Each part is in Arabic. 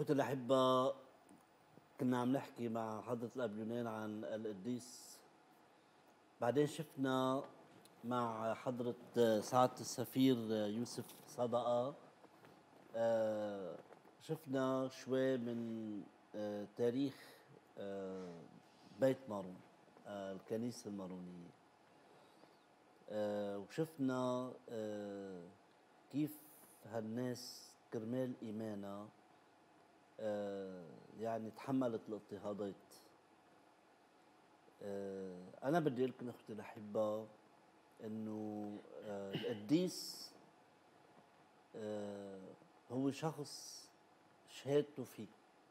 اخوتي الاحبه، كنا عم نحكي مع حضره الاب يونان عن القديس. بعدين شفنا مع حضره سعاده السفير يوسف صدقه، شفنا شوي من تاريخ بيت مارون، الكنيسه المارونيه. وشفنا كيف هالناس كرمال ايمانها يعني تحملت الاضطهادات. أنا بدي أقول لكم أختي الأحبة إنه القديس هو شخص شهادته فيه،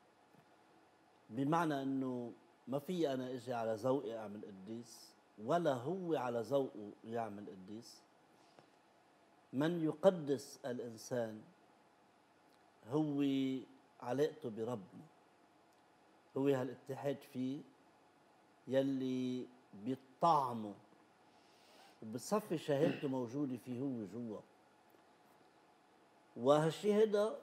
بمعنى إنه ما في أنا إجي على ذوقي أعمل قديس، ولا هو على ذوقه يعمل قديس. من يقدس الإنسان هو علاقته بربنا، هو هالاتحاد فيه يلي بيطعمه وبتصفي شهادته موجودة فيه هو جوا. وهالشي هذا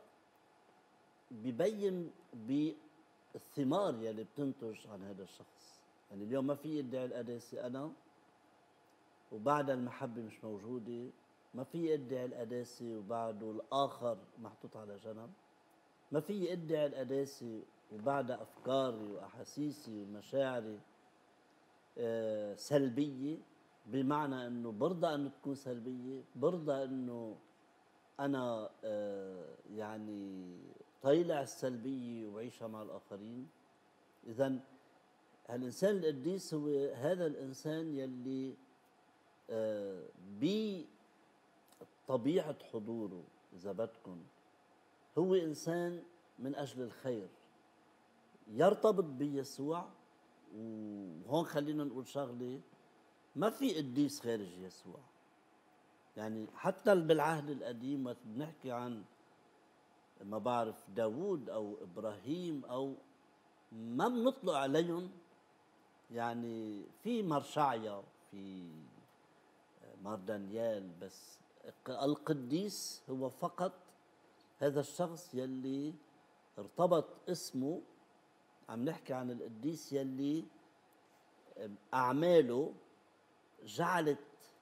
ببين بالثمار يلي بتنتج عن هذا الشخص. يعني اليوم ما في ادعي القداسة أنا وبعد المحبة مش موجودة، ما في ادعي القداسة وبعده الآخر محطوط على جنب، ما في ادعي القداسة وبعد أفكاري وأحاسيسي ومشاعري سلبية، بمعنى انه برضى انه تكون سلبية، برضى انه انا يعني طيلع السلبية وعيشها مع الاخرين. اذا هالانسان القديس هو هذا الانسان يلي بطبيعة حضوره اذا بدكم هو انسان من اجل الخير، يرتبط بيسوع. وهون خلينا نقول شغله، ما في قديس خارج يسوع. يعني حتى بالعهد القديم وقت بنحكي عن ما بعرف داوود او ابراهيم او ما بنطلق عليهم، يعني في مرشعيا في مار دانيال، بس القديس هو فقط هذا الشخص يلي ارتبط اسمه. عم نحكي عن القديس يلي أعماله جعلت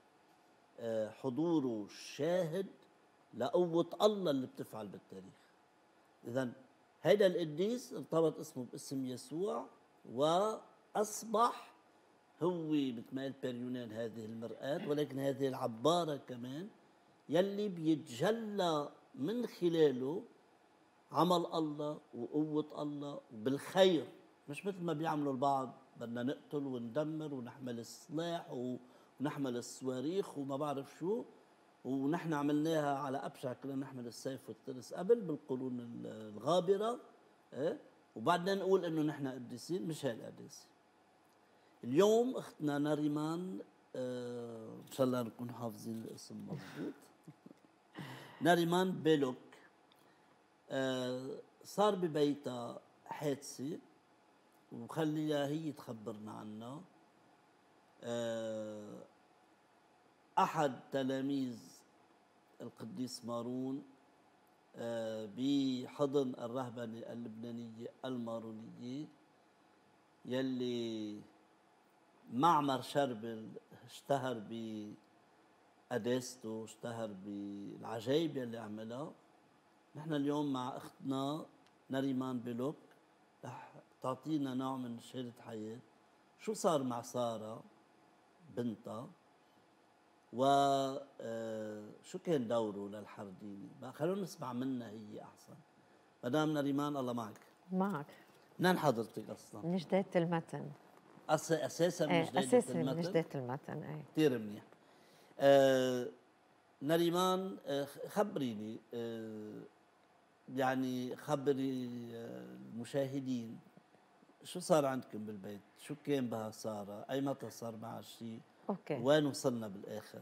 حضوره شاهد لقوة الله اللي بتفعل بالتاريخ. إذن هيدا القديس ارتبط اسمه باسم يسوع وأصبح هو مثل ما قال بيريونان هذه المرآة، ولكن هذه العبارة كمان يلي بيتجلى من خلاله عمل الله وقوة الله بالخير، مش مثل ما بيعملوا البعض بدنا نقتل وندمر ونحمل السلاح ونحمل الصواريخ وما بعرف شو، ونحن عملناها على أبشع، كنا نحمل السيف والترس قبل بالقرون الغابرة، وبعدنا نقول إنه نحن قديسين. مش هاي القداسة. اليوم أختنا ناريمان، إن شاء الله نكون حافظين الاسم مضبوط ناريمان بيلوك، صار ببيتها حادثة وخليها هي تخبرنا عنها. أحد تلاميذ القديس مارون بحضن الرهبنة اللبنانية المارونية يلي معمر شربل اشتهر بقداسته، اشتهر بالعجائب يلي عملها. نحن اليوم مع اختنا ناريمان بيلوك رح تعطينا نوع من شهادة حياة، شو صار مع سارة بنتها وشو كان دوره للحرديني. خلونا نسمع منها هي أحسن. مدام ناريمان الله معك. معك. منين حضرتك أصلا؟ من جديدة المتن. أساسا من جديدة أساسا المتن؟ من جديدة المتن. ايه كثير منيح. ناريمان، خبريني، يعني خبري المشاهدين شو صار عندكم بالبيت، شو كان بها سارة، أي متى صار معها الشيء، اوكي. وين وصلنا بالآخر؟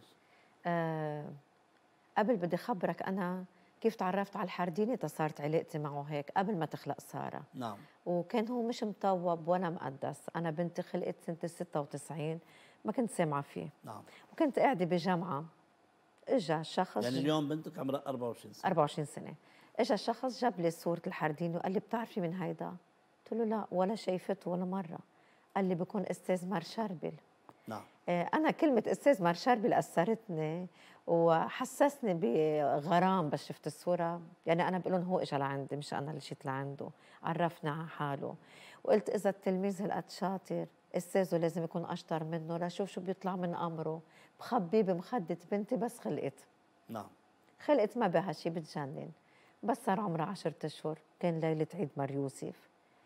قبل بدي خبرك أنا كيف تعرفت على الحرديني، صارت علاقتي معه هيك قبل ما تخلق سارة. نعم. وكان هو مش مطوب ولا مقدس. أنا بنتي خلقت سنة 96، ما كنت سامعة فيه. نعم. وكنت قاعدة بجامعة، اجا شخص. يعني اليوم بنتك عمرها 24 سنة. 24 سنة. اجى شخص جاب لي صورة الحرديني وقال لي بتعرفي من هيدا؟ قلت له لا ولا شايفته ولا مرة. قال لي بكون استاذ مار شربل. نعم. انا كلمة استاذ مار شربل اثرتني وحسسني بغرام بس شفت الصورة. يعني انا بقول لهم هو اجى لعندي مش انا اللي جيت لعنده. عرفني على حاله وقلت اذا التلميذ هالقد شاطر استاذه لازم يكون اشطر منه لشوف شو بيطلع من امره. بخبيه بمخدة بنتي بس خلقت. نعم. خلقت ما بها شي بتجنن. بس صار عمرها 10 أشهر كان ليلة عيد مار يوسف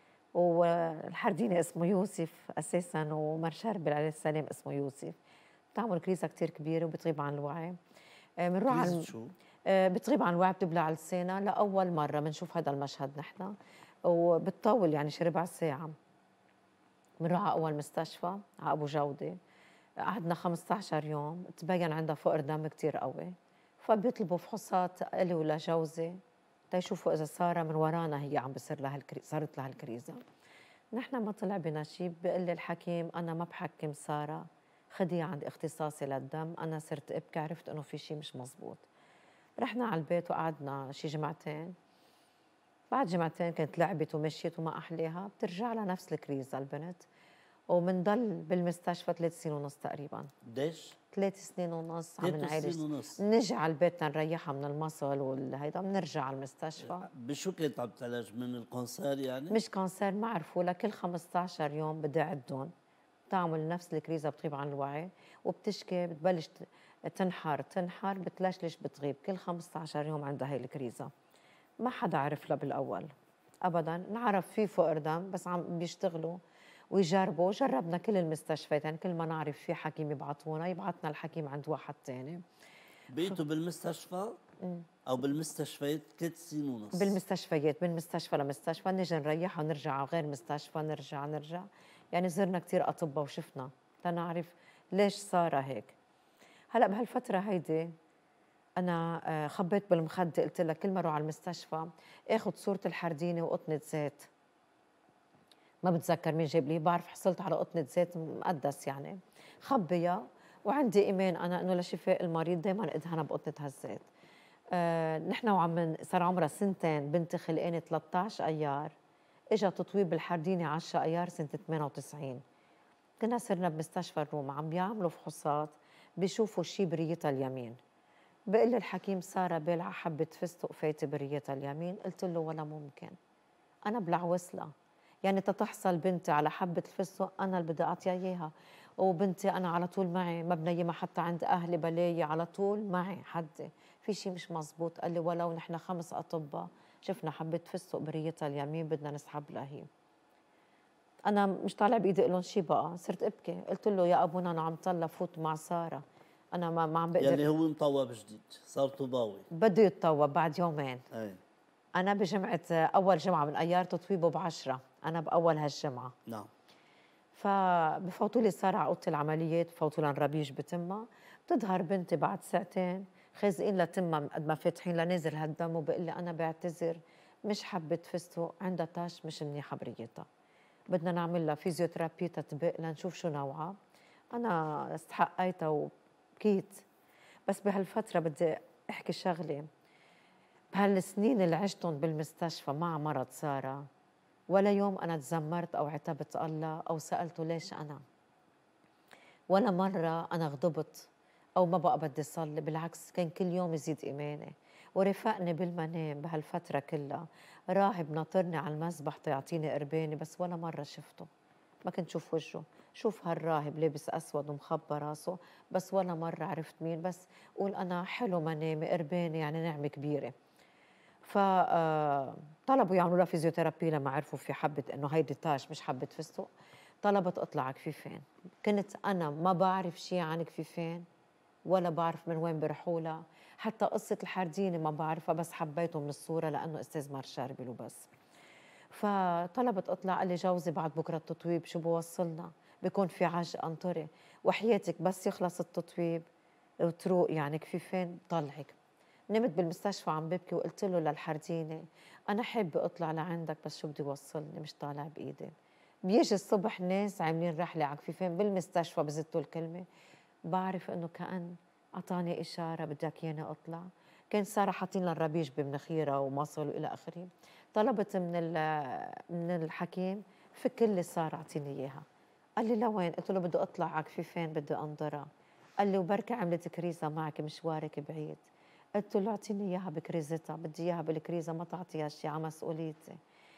والحرديني اسمه يوسف أساساً ومار شربل عليه السلام اسمه يوسف. بتعمل كريزة كتير كبيرة وبتغيب عن الوعي. بنروح كريزة على شو؟ بتغيب عن الوعي بتبلع لسانها لأول مرة بنشوف هذا المشهد نحن. وبتطول يعني شي ربع ساعة. بنروح على أول مستشفى على أبو جودة. قعدنا 15 يوم تبين عندها فقر دم كتير قوي. فبيطلبوا فحوصات إلي ولجوزي تيشوفوا إذا سارة من ورانا هي عم بصير لها صارت لها الكريزة. نحن ما طلع بنا شيء. بيقول لي الحكيم أنا ما بحكم سارة خديها عند اختصاصي للدم. أنا صرت أبكي عرفت إنه في شيء مش مزبوط. رحنا على البيت وقعدنا شي جمعتين. بعد جمعتين كانت لعبت ومشيت وما أحليها بترجع لها نفس الكريزة البنت. ومنضل بالمستشفى 3 سنين ونص تقريبا. قديش؟ 3 سنين ونص عم 3 سنين نعالج. ونص. نجي على البيت نريحها من المصل والهيدا بنرجع على المستشفى. بشو كنت عم تعالج، من الكونسير يعني؟ مش كانسير ما عرفوا لها كل 15 يوم بدي أعدهم. بتعمل نفس الكريزة بتغيب عن الوعي وبتشكي بتبلش تنحر بتلشلش بتغيب كل 15 يوم عندها هي الكريزة. ما حدا عرف لها بالأول أبدا. نعرف في فقر دم بس عم بيشتغلوا ويجربوا. جربنا كل المستشفيات يعني كل ما نعرف في حكيم يبعتونا يبعتنا الحكيم عند واحد تاني. بقيتوا بالمستشفى او بالمستشفيات 3 سنين ونص؟ بالمستشفيات من مستشفى لمستشفى نجي نريح ونرجع على غير مستشفى نرجع. يعني زرنا كتير أطباء وشفنا تنعرف ليش صار هيك. هلأ بهالفترة هيدي أنا خبيت بالمخدة قلت لك كل ما أروح على المستشفى آخد صورة الحردينة وقطنة زيت. ما بتذكر مين جاب لي بعرف حصلت على قطنة زيت مقدس يعني. خبيها وعندي إيمان أنا إنه لشفاء المريض دايما أدهنها بقطنة هالزيت. نحن صار عمرها 2 سنين بنتي خلقانة 13 أيار. إجا تطويب الحرديني 10 أيار سنة 98. كنا صرنا بمستشفى الروم عم بيعملوا فحوصات بيشوفوا شي بريتها اليمين. بقول لي الحكيم سارة بالعة حبة فستق فايتة بريتها اليمين. قلت له ولا ممكن. أنا بلع وصلة يعني تتحصل بنتي على حبة الفستق أنا اللي بدي أعطيها إياها. وبنتي أنا على طول معي ما بنيمها حتى عند أهلي بلاي على طول معي حدي. في شيء مش مزبوط. قال لي ولو نحن 5 أطباء شفنا حبة فستق بريتها اليمين بدنا نسحب لها هي. أنا مش طالع بإيدي أقول لهم شيء بقى. صرت أبكي قلت له يا أبونا أنا عم طلع فوت مع سارة. أنا ما عم بقدر. يعني هو مطوب جديد، صار طوباوي. بده يتطوب بعد يومين. اي. أنا بجمعة أول جمعة من أيار تطويبه ب10. أنا بأول هالجمعة. نعم. فبفوتوا لي سارة على أوضة العمليات بفوتوا لها الربيش بتمها. بتظهر بنتي بعد ساعتين خازقين لتمها قد ما فاتحين لنازل هالدم وبقول لي أنا بعتذر مش حبة فستق عندها تاش مش منيحة بريتها. بدنا نعمل لها فيزيوثيرابي تطبيق لنشوف شو نوعها. أنا استحقيتها وبكيت. بس بهالفترة بدي أحكي شغلة. بهالسنين اللي عشتهم بالمستشفى مع مرض سارة ولا يوم أنا تذمرت أو عتبت الله أو سألته ليش أنا. ولا مرة أنا غضبت أو ما بقى بدي صلي. بالعكس كان كل يوم يزيد إيماني. ورفقني بالمنام بهالفترة كلها راهب ناطرني على المسبح تيعطيني قرباني بس ولا مرة شفته. ما كنت شوف وجهه. شوف هالراهب لابس أسود ومخبى راسه بس ولا مرة عرفت مين. بس قول أنا حلو منامي قرباني يعني نعمة كبيرة. فطلبوا يعملوا لها فيزيوثيرابي لما عرفوا في حبة إنه هيدي تاش مش حبة فستق. طلبت أطلع كفيفين. كنت أنا ما بعرف شيء عن كفيفين ولا بعرف من وين برحولها. حتى قصة الحردينة ما بعرفها بس حبيته من الصورة لأنه أستاذ مار شاربل وبس. فطلبت أطلع قال لي جوزي بعد بكرة التطويب شو بوصلنا بيكون في عجق أنطري وحياتك بس يخلص التطويب وتروق يعني كفيفين طلعك. نمت بالمستشفى عم ببكي وقلت له للحرديني أنا حابة أطلع لعندك بس شو بدي وصلني مش طالع بإيدي. بيجي الصبح ناس عاملين رحلة على كفيفين بالمستشفى بزتوا الكلمة. بعرف إنه كأن أعطاني إشارة بدك ياني أطلع. كان ساره حاطين لها الربيج بمناخيرها ومصل والى اخره. طلبت من الحكيم فك لي ساره اعطيني اياها. قال لي لوين؟ قلت له بدي اطلع على كفيفين بدي انظرها. قال لي وبركة عملت كريزة معك مشوارك بعيد. قلت له اعطيني اياها بكريزتها، بدي اياها بالكريزة ما تعطيها شيء على مسؤوليتي.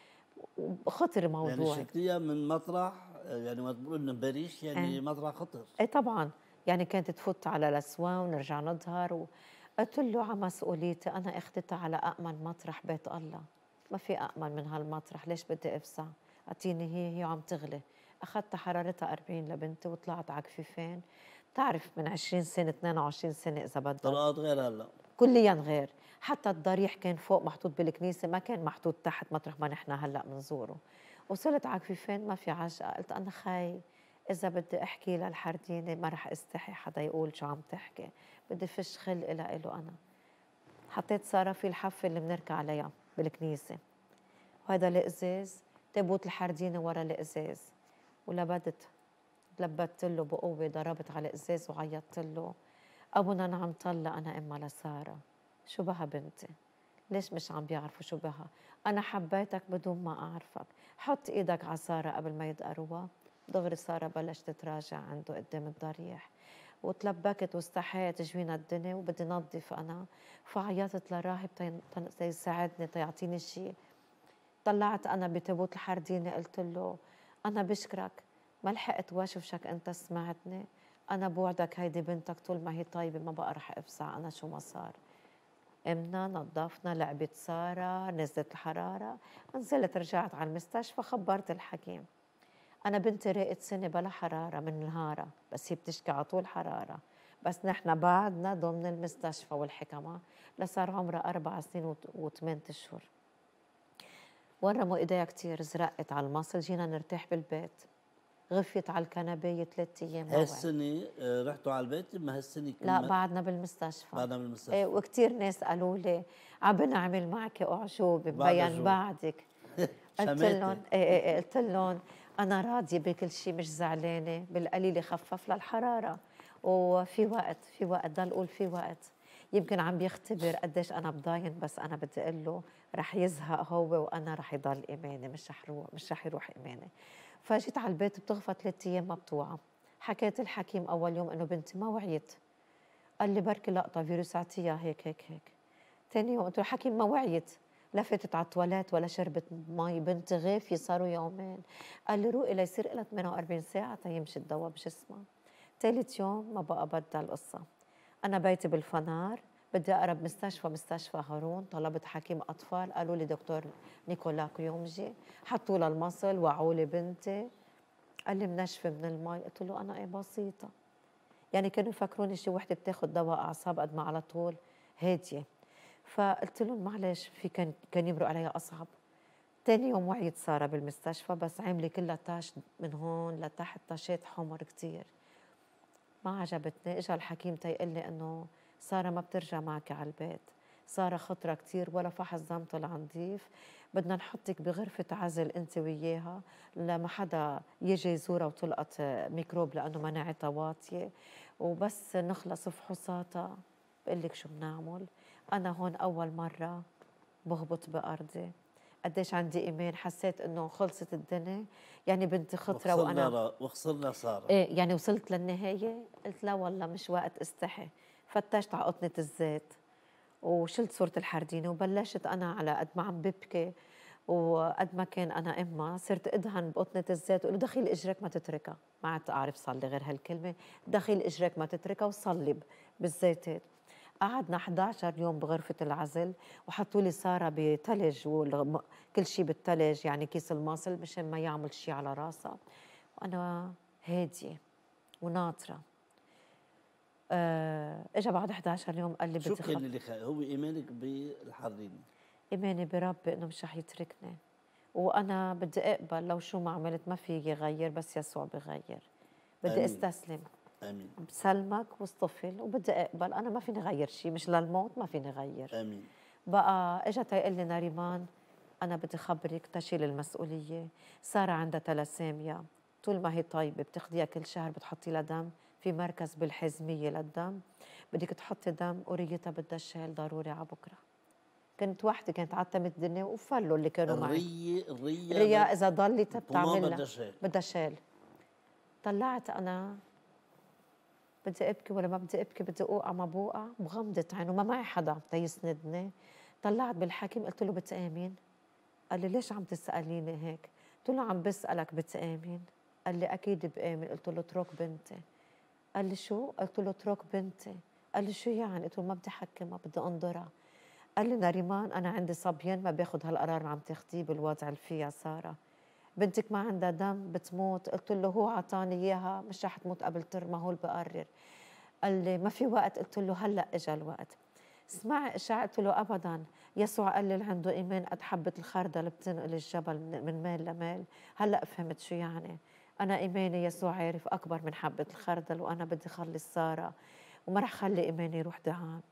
وخطر يعني موضوعي. شكليا من مطرح، يعني ما تقول انه باريس ايه يعني مطرح خطر. ايه طبعا. يعني كانت تفوت على الاسوان ونرجع نظهر قلت له على مسؤوليتي، انا اخذتها على امن مطرح بيت الله، ما في امن من هالمطرح، ليش بدي افزع؟ اعطيني هي وعم تغلي. اخذتها حرارتها 40 لبنتي وطلعت على كفيفين. تعرف من 20 سنه 22 سنه اذا بدك. طرقات غير هلا. كليا غير. حتى الضريح كان فوق محطوط بالكنيسه، ما كان محطوط تحت مطرح ما نحن هلا بنزوره. وصلت على كفيفين ما في عجقه، قلت انا خاي اذا بدي احكي للحردينه ما رح استحي حدا يقول شو عم تحكي، بدي فش خلق له انا. حطيت ساره في الحفه اللي بنركع عليها بالكنيسه، وهذا الازاز تابوت الحردينه ورا الازاز، ولبدت لبدت له بقوه، ضربت على الازاز وعيطت له ابونا انا عم طلق انا امها لساره. شو بها بنتي؟ ليش مش عم بيعرفوا شو بها؟ انا حبيتك بدون ما اعرفك، حط ايدك على ساره قبل ما يدقروها. دغري ساره بلشت تتراجع عنده قدام الضريح، وتلبكت واستحيت جوينا الدنيا وبدي نظف انا. فعيطت لراهب تيساعدني تيعطيني شيء. طلعت انا بتابوت الحردينه قلت له انا بشكرك، ما لحقت واشوفك انت سمعتني. انا بوعدك هيدي بنتك طول ما هي طيبه ما بقى رح افزع انا شو ما صار. قمنا نظفنا، لعبت ساره، نزلت الحراره، نزلت رجعت على المستشفى خبرت الحكيم. انا بنتي راقت سنه بلا حراره من نهارها، بس هي بتشكي على طول حراره. بس نحن بعدنا ضمن المستشفى والحكمه لصار عمرها 4 سنين و8 اشهر. ورموا ايديها كتير، زرقت على المصل، جينا نرتاح بالبيت. غفيت على الكنباية 3 أيام ما وعي. هالسنة رحتوا على البيت، ما هالسنة لا كمان بعدنا بالمستشفى. بعدنا إيه بالمستشفى. وكتير ناس قالوا لي عم بنعمل معك أعجوبة بعد مبين الجو بعدك. قلت شماتة. لهم قلت لهم أنا راضية بكل شيء مش زعلانة، بالقليل خفف للحرارة. وفي وقت في وقت ضل أقول في وقت. يمكن عم بيختبر قديش أنا بضاين، بس أنا بدي أقول له رح يزهق هو وأنا رح يضل إيماني، مش رح يروح إيماني. فجيت على البيت بتغفى 3 أيام ما بتوعى. حكيت الحكيم أول يوم إنه بنتي ما وعيت. قال لي بركي لقطة فيروس اعطيها هيك هيك هيك. تاني يوم قلت له حكيم ما وعيت، لفتت على التواليت ولا شربت مي، بنتي غافية صاروا يومين. قال لي روقي ليصير لها 48 ساعة تيمشي الدواء بجسمها. ثالث يوم ما بقى بدها القصة. أنا بيتي بالفنار، بدي أقرب مستشفى هارون. طلبت حكيم أطفال، قالوا لي دكتور نيكولا كيومجي. حطوا لها المصل، وعوا لي بنتي. قال لي منشفة من المي. قلت له أنا إيه بسيطة. يعني كانوا يفكروني شي وحده بتاخد دواء اعصاب قد ما على طول هاديه. فقلت لهم معلش في كان يمرق علي اصعب. تاني يوم وعيت ساره بالمستشفى، بس عامله كلها تاش من هون لتحت، تاشات حمر كتير. ما عجبتني. اجى الحكيم تيقول لي انه ساره ما بترجع معك على البيت، ساره خطره كتير، ولا فحص دم طلع نظيف، بدنا نحطك بغرفه عزل انت وياها لما حدا يجي يزورها وتلقط ميكروب لانه مناعتها واطيه، وبس نخلص فحوصاتها بقول لك شو بنعمل. انا هون اول مره بهبط بارضي. قديش عندي ايمان، حسيت انه خلصت الدنيا. يعني بنتي خطره وانا وخسرنا سارة. ايه. يعني وصلت للنهاية قلت لا والله مش وقت استحي. فتشت على قطنة الزيت وشلت صورة الحردينة، وبلشت أنا على قد ما عم ببكي وقد ما كان أنا إمها صرت أدهن بقطنة الزيت وقلت دخيل إجرك ما تتركها. ما عاد أعرف صلي غير هالكلمة، دخيل إجرك ما تتركها، وصلي بالزيتات. قعدنا 11 يوم بغرفة العزل، وحطوا لي سارة بتلج كل شيء بالتلج، يعني كيس الماصل مشان ما يعمل شيء على راسها. وأنا هادية وناطرة. اجى بعد 11 يوم قال لي شو بدي كان خط. اللي هو إيمانك بالحريني؟ ايماني بربي انه مش رح يتركني، وانا بدي اقبل لو شو ما عملت ما في يغير، بس يسوع بغير. بدي آمين. استسلم آمين. بسلمك واصطفل، وبدي اقبل. انا ما فيني غير شيء، مش للموت ما فيني غير. آمين. بقى اجى تيقول لي ناريمان انا بدي خبرك تشيل المسؤوليه. ساره عندها تلاسيميا، طول ما هي طيبه بتاخديها كل شهر بتحطي لها دم في مركز بالحزمية للدم، بدك تحطي دم قريتها بدها شيل ضروري على بكرة. كنت وحدي، كانت عتمت الدنيا وفلوا اللي كانوا معي. الرية الريا إذا ضلت كمان بتعملها بدها شيل. بدها شيل. طلعت أنا بدي أبكي ولا ما بدي أبكي، بدي أوقع ما بوقع، مغمضة عين وما معي حدا تيسندني. طلعت بالحكيم قلت له بتآمن؟ قال لي ليش عم تسأليني هيك؟ قلت له عم بسألك بتآمن؟ قال لي أكيد بآمن. قلت له اترك بنتي. قال لي شو؟ قلت له اترك بنتي. قال لي شو يعني؟ قلت له ما بدي أحكمها، بدي أنظرها. قال لي نريمان أنا عندي صبيان ما بياخد هالقرار عم تاخديه بالوضع اللي فيها سارة، بنتك ما عندها دم بتموت. قلت له هو عطاني إياها، مش رح تموت قبل ما هو اللي بقرر. قال لي ما في وقت. قلت له هلأ إجا الوقت. اسمعي إشاعة. قلت له أبداً، يسوع قال لي اللي عنده إيمان قد حبة الخردل بتنقل الجبل من ميل لميل. هلأ فهمت شو يعني. أنا إيماني يسوع عارف أكبر من حبة الخردل، وأنا بدي خلص سارة وما رح خلي إيماني يروح دعان.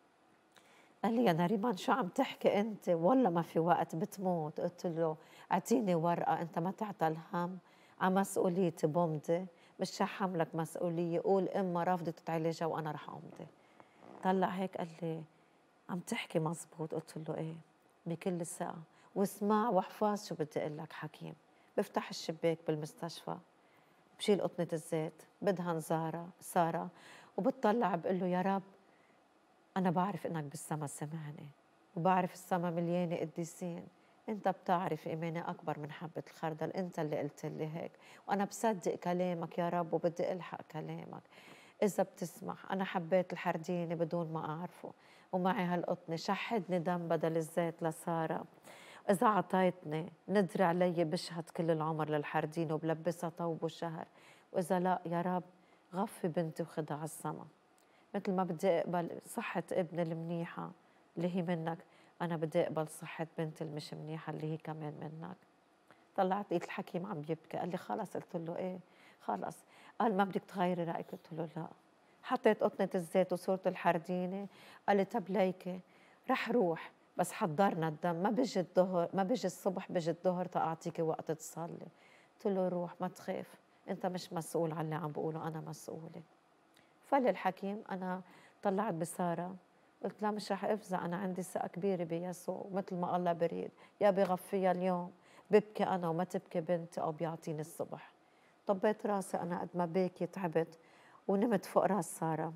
قال لي يا نريمان شو عم تحكي أنت؟ والله ما في وقت بتموت. قلت له أعطيني ورقة، أنت ما تعطى الهم على مسؤوليتي بمضي، مش رح حملك مسؤولية. قول إما رفضت تعالجها وأنا رح أمضي. طلع هيك قال لي عم تحكي مزبوط. قلت له إيه بكل ثقة. واسمع واحفظ شو بدي أقول لك حكيم. بفتح الشباك بالمستشفى، بشيل قطنة الزيت بدهن سارة وبتطلع بقول له يا رب أنا بعرف إنك بالسما سمعني، وبعرف السما مليانة قديسين. أنت بتعرف إيماني أكبر من حبة الخردل، أنت اللي قلت لي هيك، وأنا بصدق كلامك يا رب وبدي ألحق كلامك. إذا بتسمح أنا حبيت الحرديني بدون ما أعرفه، ومعي هالقطنة شحدني دم بدل الزيت لسارة. إذا عطيتني ندري علي بشهد كل العمر للحردين وبلبسها طوب وشهر، وإذا لا يا رب غفي بنتي وخدها على السما. مثل ما بدي أقبل صحة ابني المنيحة اللي هي منك، أنا بدي أقبل صحة بنتي المش منيحة اللي هي كمان منك. طلعت لقيت الحكيم عم يبكي. قال لي خلص. قلت له إيه خلص. قال ما بدك تغيري رأيك؟ قلت له لا. حطيت قطنة الزيت وصورة الحردينة. قال لي طب ليكي رح روح، بس حضرنا الدم، ما بيجي الظهر، ما بيجي الصبح، بيجي الظهر تأعطيكي وقت تصلي. قلت له روح ما تخاف، أنت مش مسؤول عن اللي عم بقوله، أنا مسؤولة. فللحكيم أنا طلعت بسارة قلت لا مش رح أفزع، أنا عندي ثقة كبيرة بيسوع، مثل ما الله بريد يا بغفيها اليوم ببكي أنا وما تبكي بنتي، أو بيعطيني الصبح. طبيت راسي أنا قد ما بكي تعبت ونمت فوق راس سارة.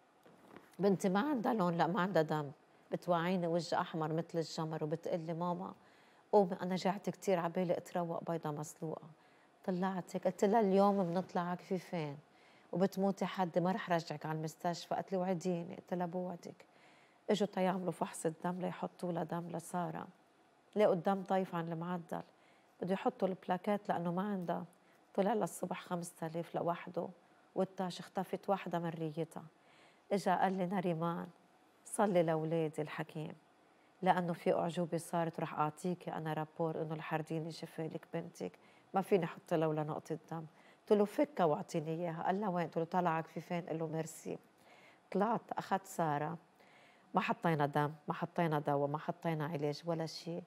بنتي ما عندها لون، لا ما عندها دم، بتوعيني وجه أحمر مثل الجمر وبتقلي ماما قومي أنا جعت كتير عبالي أتروق بيضة مسلوقة. طلعت هيك قلت لها اليوم بنطلع على كفيفين وبتموتي حد ما رح رجعك على المستشفى. قالت لي وعديني. قلت لها بوعدك. اجوا تيعملوا فحص الدم ليحطوا لها دم لسارة، لقوا الدم طايف عن المعدل، بده يحطوا البلاكات لأنه ما عندها. طلع لها الصبح 5000 لوحده، والتاش اختفت واحدة من ريتها. اجا قال لي نريمان صلي لأولادي الحكيم، لأنه في أعجوبة صارت رح أعطيكي أنا رابور إنه الحرديني شفى لك بنتك، ما فيني أحط له ولا نقطة دم. قلت له فكها واعطيني إياها. قال له وين؟ قلت له طلعك في فين؟ قال له ميرسي. طلعت أخذت سارة، ما حطينا دم، ما حطينا دواء، ما حطينا علاج ولا شيء،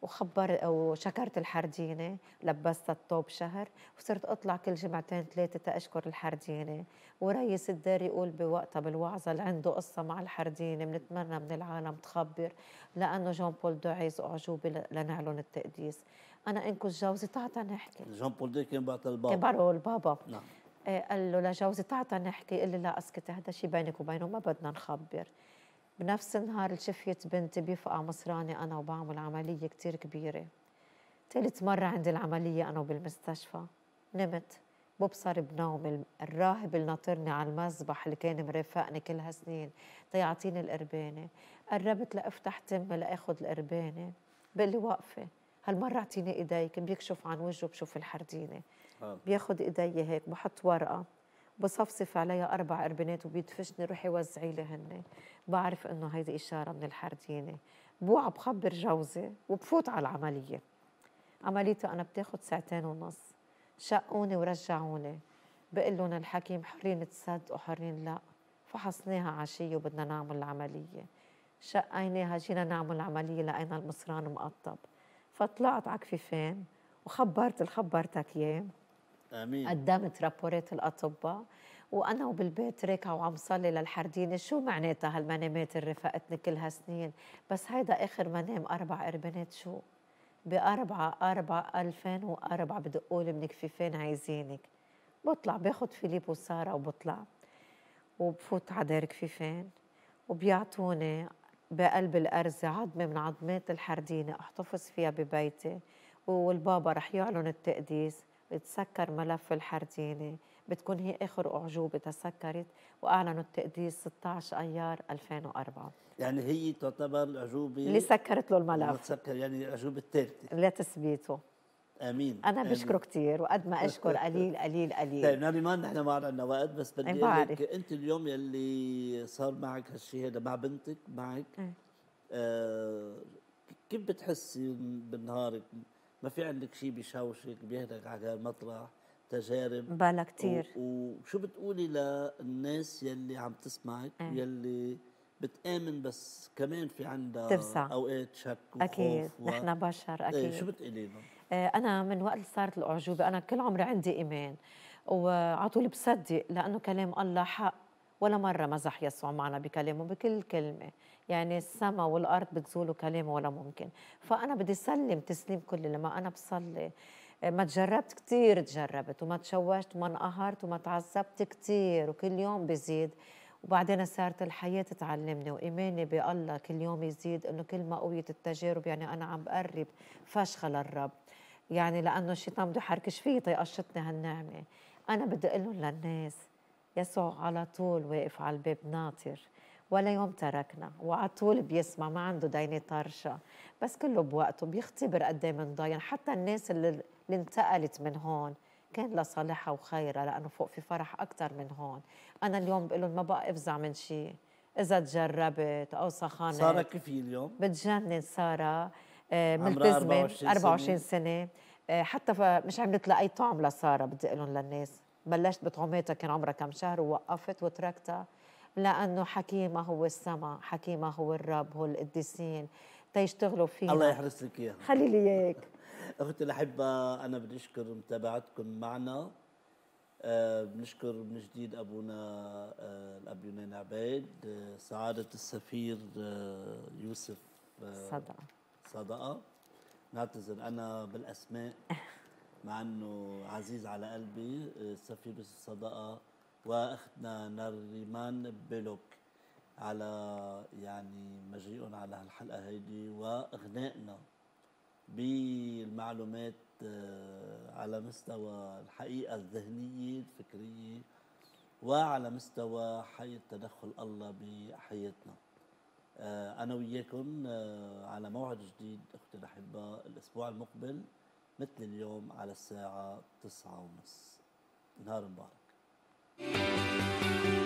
وشكرت الحردينة، لبستها الطوب شهر، وصرت أطلع كل جمعتين ثلاثة تأشكر الحردينة. ورئيس الدار يقول بوقتها بالوعظة اللي عنده قصة مع الحردينة بنتمنى من العالم تخبر، لأنه جون بول دو عايز أعجوبة لنعلن التقديس. أنا إنكو جوزي تعتا نحكي. جون بول دي كان بعت كان البابا. بعرفه البابا. نعم. قال له لجوزي تعتا نحكي. قال لي لا اسكتي، هذا شيء بينك وبينه ما بدنا نخبر. بنفس النهار اللي شفيت بنتي بيفقع مصراني أنا وبعمل عملية كتير كبيرة. ثالث مرة عندي العملية أنا بالمستشفى. نمت ببصر بنوم الراهب اللي ناطرني على المذبح اللي كان مرافقني كل هالسنين تيعطيني القربانة. قربت لأفتح تمي لأخذ القربانة، بقول لي واقفة هالمرة اعطيني ايديك. بيكشف عن وجهه بشوف الحردينة، بياخد ايدي هيك بحط ورقة بصفصف عليها 4 قربانات وبيدفشني روحي وزعي لي هن. بعرف انه هيدي اشاره من الحردينه. بوعى بخبر جوزي وبفوت على العمليه. عمليتي انا بتاخد 2.5 ساعة. شقوني ورجعوني، بقول لهم الحكيم حرين تصدقوا حرين لا. فحصناها عشيه وبدنا نعمل العمليه. شقيناها جينا نعمل العمليه لقينا المصران مقطب. فطلعت على كفيفين وخبرتك اياه. امين. قدمت رابورات الأطباء وأنا وبالبيت راكعة وعم صلي للحردينة. شو معناتها هالمنامات اللي رافقتني كل هالسنين؟ بس هيدا آخر منام 4 قربانات. شو ب4 2004 بدقولي من كفيفين عايزينك. بطلع باخد فيليب وسارة وبطلع وبفوت على دار كفيفين وبيعطوني بقلب الأرزة عظمة من عظمات الحردينة أحتفظ فيها ببيتي، والبابا رح يعلن التقديس، يتسكر ملف الحردينة، بتكون هي آخر أعجوبة تسكرت، وأعلنوا التقديس 16 أيار 2004 يعني هي تعتبر اللي العجوبة سكرت له لما الملف تسكر، يعني العجوبة الثالثة. لتثبيته. امين أنا امين. بشكره كتير، وقد ما أشكر قليل قليل قليل. طيب ناريمان، نحن ما عندنا وقت، بس أنا بدي اقول لك بعرف. انت اليوم يلي صار معك هالشيء هذا مع بنتك معك، إيه. آه كيف بتحسي بنهارك؟ ما في عندك شيء بيشوشك بيهدك على هالمطرح تجارب؟ بلا كتير. وشو بتقولي للناس يلي عم تسمعك إيه. يلي بتآمن بس كمان في عندها تفزع. اوقات شك أكيد وخوف نحن بشر إيه، أكيد. شو بتقولي لهم؟ أنا من وقت اللي صارت الأعجوبة أنا كل عمري عندي إيمان، وعلى طول بصدق لأنه كلام الله حق. ولا مرة مزح يسوع معنا بكلامه بكل كلمة. يعني السماء والأرض بتزولوا كلامه ولا ممكن. فأنا بدي سلم تسليم كل لما أنا بصلي. ما تجربت كتير، تجربت وما تشوشت وما انقهرت وما تعذبت كتير، وكل يوم بزيد. وبعدين صارت الحياة تعلمني، وإيماني بالله كل يوم يزيد، إنه كل ما قويت التجارب يعني أنا عم بقرب فشخة للرب. يعني لأنه الشيطان بده يحركش فيي تيقشطني هالنعمة. أنا بدي أقول لهم للناس يسوع على طول واقف على الباب ناطر، ولا يوم تركنا، وعلى طول بيسمع، ما عنده دينة طرشة، بس كله بوقته بيختبر قد ايه بنضاين. حتى الناس اللي انتقلت من هون كان لصالحها وخيرها، لأنه فوق في فرح أكتر من هون. أنا اليوم بقول لهم ما بقى أفزع من شيء. إذا تجربت أو سارة سخنت كيف هي اليوم؟ بتجنن سارة. عمرها ملتزمة 24 24 سنة. سنة. حتى مش عملت لها أي طعم لسارة. بدي أقول لهم للناس بلشت بطعوماتها كان عمرها كم شهر ووقفت وتركتها، لأنه حكيمة هو السما، حكيمة هو الرب، هو القديسين تيشتغلوا الله فينا. يحرس لك اياها. خلي لي إياك. اختي الاحبه، انا بدي اشكر متابعتكم معنا. بنشكر من جديد ابونا الاب يونان عبيد، سعاده السفير يوسف صدق. صدقه. نعتذر انا بالاسماء مع انه عزيز على قلبي، السفير يوسف صدقه واختنا نريمان بلوك على يعني مجيئهم على هالحلقه هيدي واغنائنا بالمعلومات على مستوى الحقيقة الذهنية الفكرية، وعلى مستوى حي تدخل الله بحياتنا. أنا وياكم على موعد جديد أختي الأحباء الأسبوع المقبل مثل اليوم على الساعة 9:30. نهار مبارك.